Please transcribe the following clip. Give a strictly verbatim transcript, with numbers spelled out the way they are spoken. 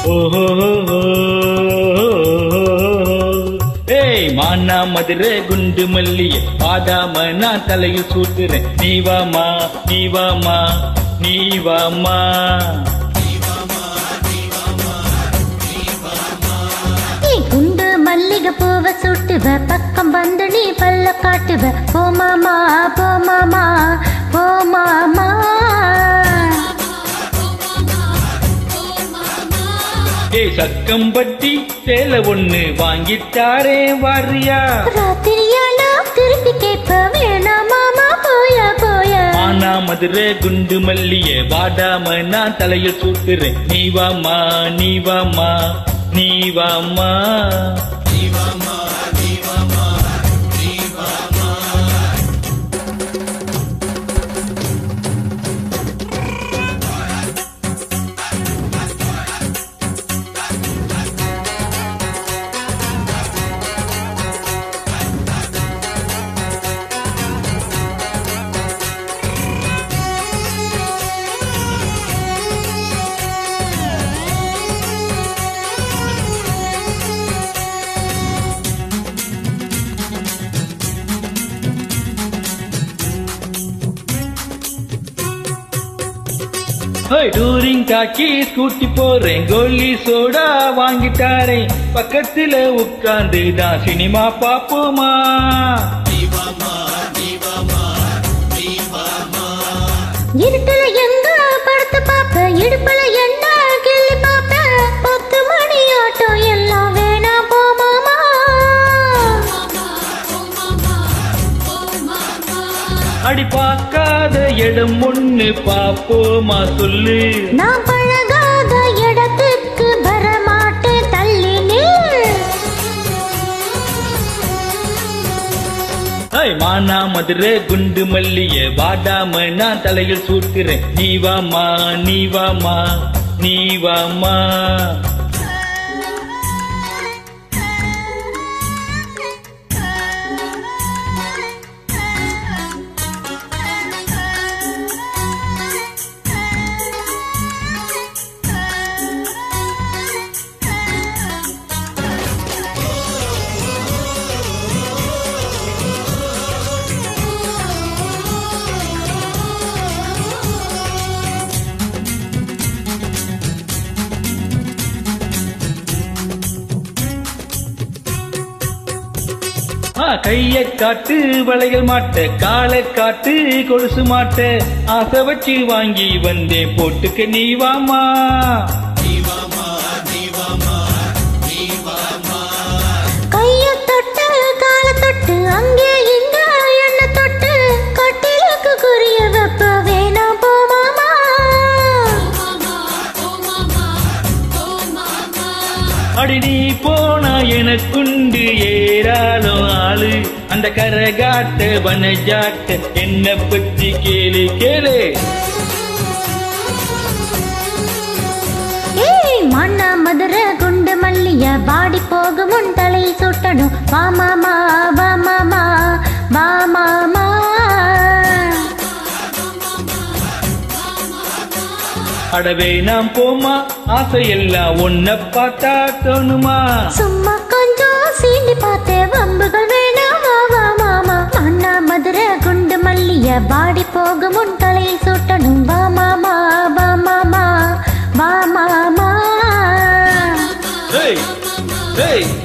ஏய் மானா மதுரை குண்டு மல்லிய பாடாம நான் தலையில் சூட்டுறேன். நீ வாமா நீ வாமா நீ வாமா. குண்டு மல்லிகை பூவ சுட்டுவ பக்கம் வந்து நீ பல்ல காட்டுவ. போ மாமா போ மாமா போ மாமா. ஏய் சக்கம்பட்டி சேலை ஒண்ணு வாங்கித்தாரே வாரியா. ராத்திரியானா திருப்பி கேட்ப வேணாம் மாமா போயா போயா. ஆனா மதுரை குண்டு மல்லிய வாடாம நான் தலையில் சூட்டுறேன். நீ வாமா நீ வாமா நீ வாமா. டூரிங் காக்கி ஸ்கூட்டி போறேன். கோலி சோடா வாங்கிட்டாரேன். பக்கத்துல உட்கார்ந்து தான் சினிமா பாப்போமா. இருட்டுல எங்க படத்தை பாப்ப இடுப்புல என்ன கிள்ளி பாப்ப. பத்து மணி ஆட்டம் எல்லாம் வேணா போ மாமா. அடி பார்க்காத இடம் ஒண்ணு பாப்போமா சொல்லு. நான் பழகாத இடத்துக்கு வரமாட்டேன் தள்ளி நில். மானா மதுரை குண்டு மல்லிய வாடாம நான் தலையில் சூட்டுறேன். நீ வாமா நீ வாமா நீ வாமா. கைய காட்டு வளையல் மாட்ட காலை காட்டு கொலுசு மாட்ட. ஆசை வச்சு வாங்கி வந்தேன் போட்டுக்க நீ வாமா. கைய தொட்டு காலை தொட்டு அங்கே இங்க என்ன தொட்டு கட்டிலுக்கு குறிய வெப்ப வேணா போ மாமா. அடி நீ போனா எனக்குண்டு ஏறாலும் ஆளு. அந்த கரகாட்ட வனஜாட்ட என்ன பத்தி கேளு கேளு. ஏய் மண்ணா மதுரை குண்டு மல்லிய பாடி போகும் உன் தலையில் சுட்டணும். வா மாமா வா மாமா வா மாமா. அடவே நாம் போமா ஆசையெல்லாம் ஒன்ன பார்த்தா தோணுமா. சும்மா கொஞ்சம் சீண்டி பார்த்தே வம்புகள் வேணாம் வா வா மாமா. மண்ணா மதுரை குண்டு மல்லிய பாடி போகும் உன் தலையில் சுட்டணும். வா மாமா வா மாமா வா மாமா. Hey! Hey!